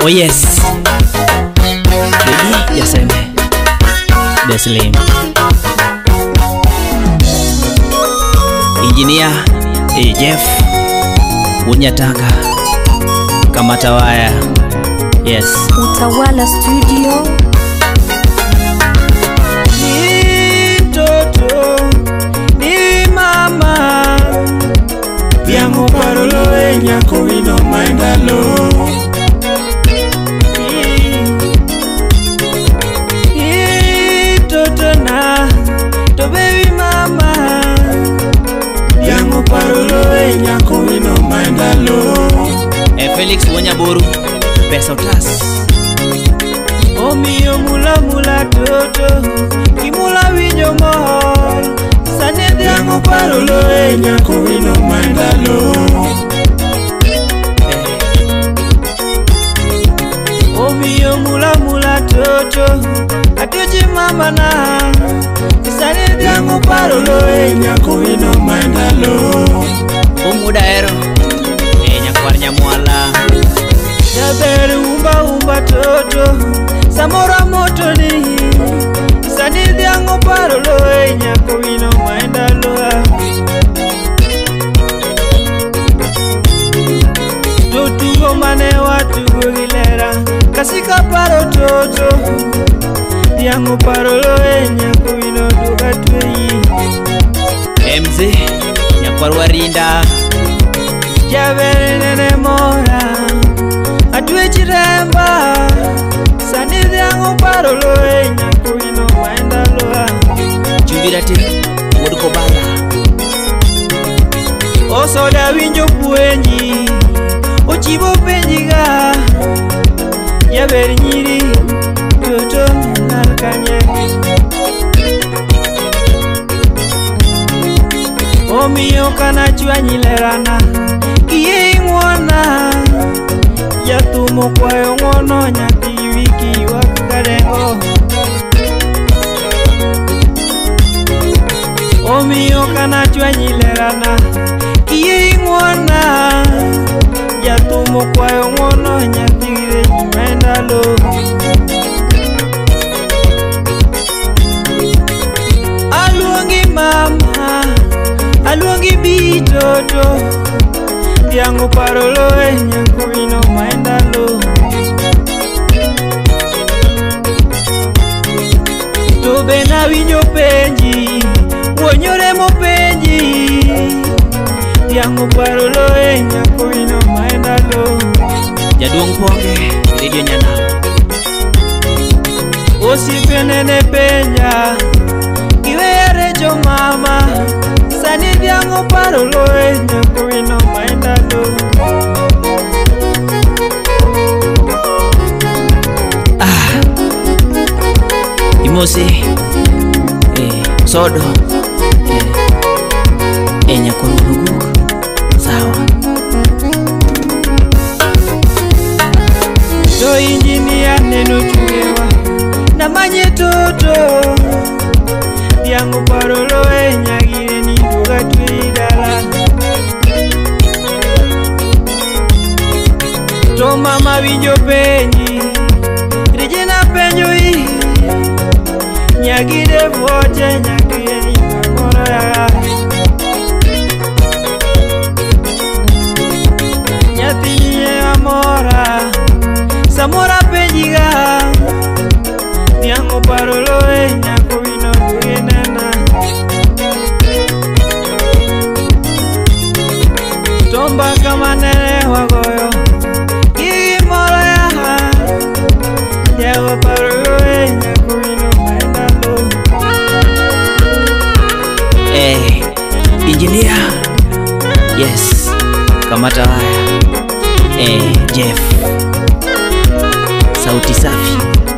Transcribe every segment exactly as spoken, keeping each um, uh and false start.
Oh yes, Baby Yaseme Deslim Engineer eh, Jeff Unyatanga Kamata Waya. Yes, Utawala Studio. Ni toto ni mama Biamo parolo e nyako wino maindalo. Ni toto na to baby mama Biamo parolo e nyako wino maindalo. eh, Felix Wanyaboru Pesa Utas. O mio mula mula toto Kimula winyo mohol Sane diango parolo e nyako wino maindalo. O mio mula mula toto Atuji mama na Sane diango parolo e nyako wino maindalo. Umuda ero eh, Nyakwar Nyamwala Jabere umba umba toto Samora moto ni Sani diango parolo e nyako wino maindalo. Totugo mane watugo gilera Kasika paro toto Diango parolo e nyako wino duga tweyi. M Z Nyakwar Warinda Jabere nene mora Atwe chiremba Sani diango parolo e nyako wino maindalo. Jubirate Wodko Bala Osoda winjo puenji Ochibo penjiga Yaber nyiri Toto nalkanye. Omiyo kana chwanyi lerana Kiye ingwona Yatumo kwayo ngono nyaki wiki wakarengo. Omiyo kana chwanyi lerana Kiye ingwona Yatumo kwayo ngono nyaki wiki maindalo. Aluongi mama Aluongi bitoto Diango parolo e nyako wino maindalo. To bena winjo penji Wonyore mo penji Diango parolo e nyako wino maindalo. Jaduong Ponge Radio Nyana Osipe nene penja Kiwere jo mama Sani diango parolo e nyako wino maindalo. Ah Imosi eh, Sodo eh, eh, Nyakwar Uruguk Sawa To injinia neno chuewa Na manye toto Diango parolo e nyagire ni duga tuidala. To mama winjo penji Regina penjo i Nyagire voce nyagire ni kakora ya. Nyatiye amora Samora penjiga Diango parolo e nyako wino dugenena. Tomba kama nene wagoyo Kiki mora ya Diango parolo e nyako wino maindalo. eh, Engineer Yes Kamata Waya eh, Jeff Sauti Safi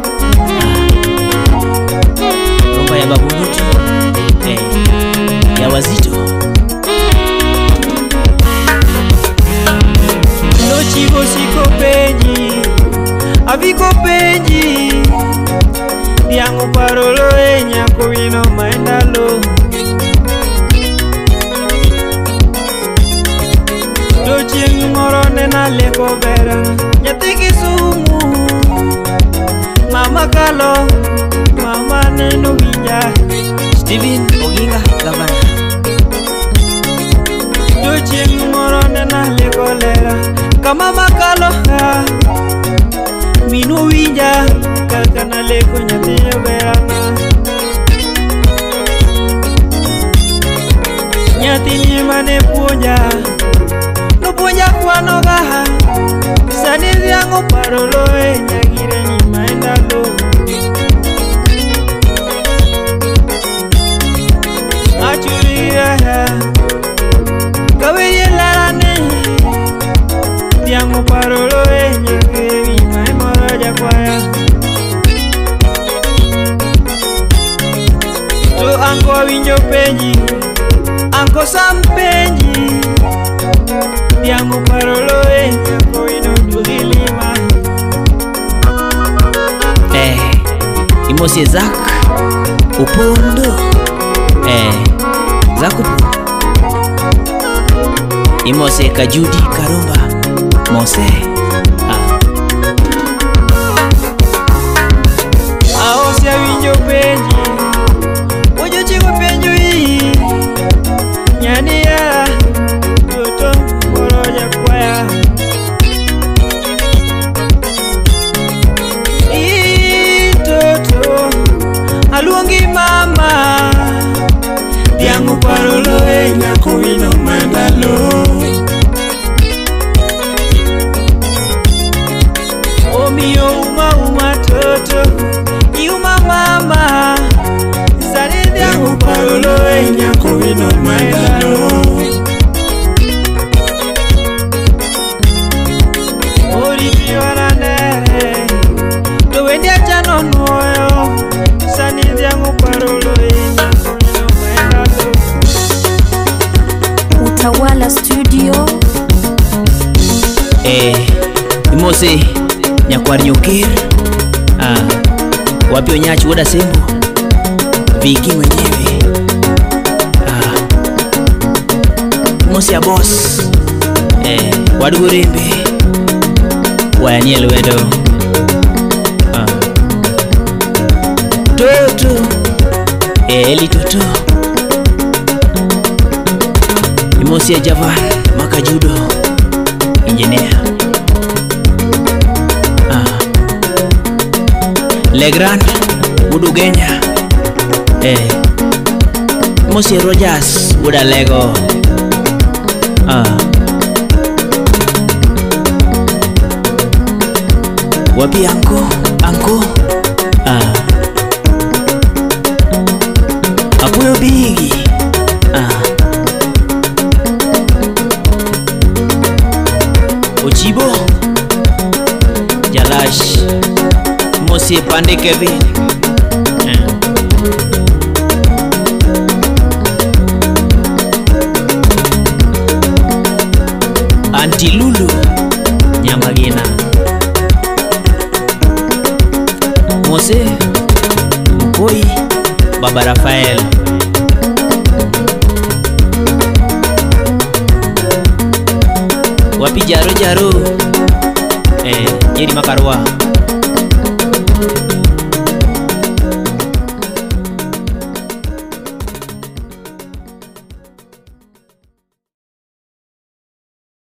Rumba ya Babunutu eh, ya Wazito No chigo siko penji Aviko penji Diango parolo e nyako wino maindalo. Do chieng moro nena leko bera Nyathi Kisumu makalo mama neno winja. Steven Oginga Gavana. Jochieng moro nena lekolera kama makalo ha minu winja kaka na leko nyathi berana. Nyathi nyimane puonja no puonja kwano gaha sani dhiang' oparo loe nyagire nyima e ndalo. Achurira kawiye larane dhiang' oparo loe nyagire nyima e moro jakwaya. To ango winjo penji ango sam penji dhiang' oparo loe nyako ino duogi lima. Eh, Imosi Zak Upondo. Eh, Zak Upondo. Imose Kajudi Karumba Mose. Ah. Aosia winjo penji ojo chigo penjo hii nyani ya toto moro jakwaya. Ii toto aluongi mama dhiang' oparo loe nyako ino mandalo. Omiyo uma uma toto iuma mama sani dhiang' oparo loe nyako ino mandalo. Oriti oranere to wendi achano nuoyo sani dhiang' oparo loe nyako ino mandalo. Utawala Studio. Eh, Imosi Nyakwar Nyukir. Ah, wapi Onyachi Woda Sembo Viki mwenyewe. Ah, Imosi ya boss. Eh, Wadugurembe Wanyel Wedo. Ah, Toto Eh, Eli Toto Imosi ya Javan Makajudo Engineer. Ah, Legrand Udugenya. Eh, Imosi Rogers Uda Lego. Ah, wapi anko anko. Ah, Apuyo Bigi. Ah, Ochibo Jalash Mosi Pande Kevin. Eh. Auntie Lulu Nyamagina. Mose Mkoi Baba Rafael. Wapi Jaro Jaro. Eh, Nyeri Makarwa.